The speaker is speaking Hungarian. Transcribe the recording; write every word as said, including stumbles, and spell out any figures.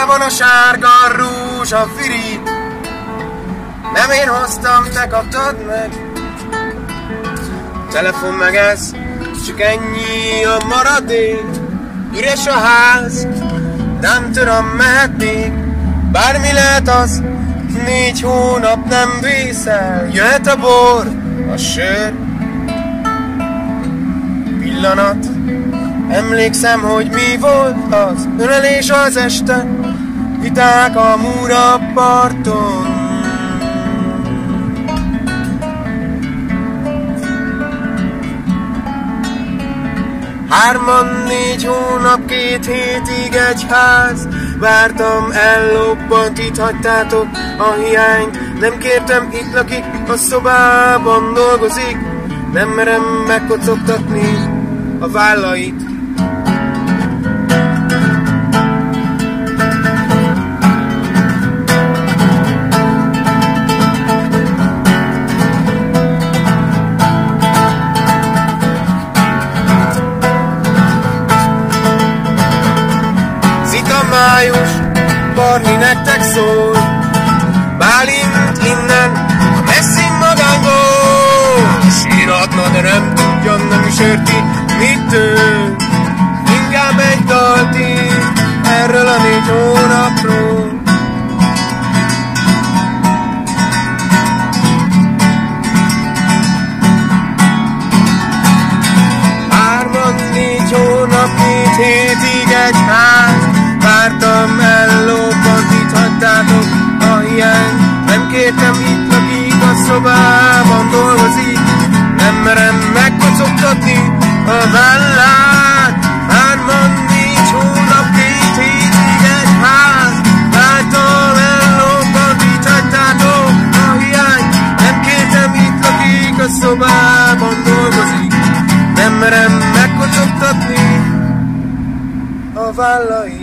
van a sárga rózsa firi. Nem én hoztam, te kaptad meg. Telefon meg ez, csak ennyi a maradék. Üres a ház, nem tudom, mehetnék. Bármi lehet az, négy hónap nem vészel. Jöhet a bor, a sör. Pillanat, emlékszem, hogy mi volt az ölelés az este. Viták a Múra parton. Hárman, négy hónap, két hétig egy ház. Vártam, ellobbant, itt hagytátok a hiányt. Nem kértem, itt lakik, a szobában dolgozik. Nem merem megkocogtatni a vállait. Május, Barni nektek szól. Bálint innen, a messzin magánból. Síratna, de nem tudja, nem is érti, mit től. Inkább egy dalt ír erről a négy hónapról. Hárman, négy hónap, négy hétig egy ház. Vártam, ellobbant, itt hagytátok a hiányt. Nem kértem, itt lakik, a szobában dolgozik. Nem merem megkocogtatni a vállát. Hárman, négy hónap, két hétig egy ház. Vártam, ellobbant, itt hagytátok a hiányt. Nem kértem, itt lakik, a szobában dolgozik. Nem merem megkocogtatni a vállait.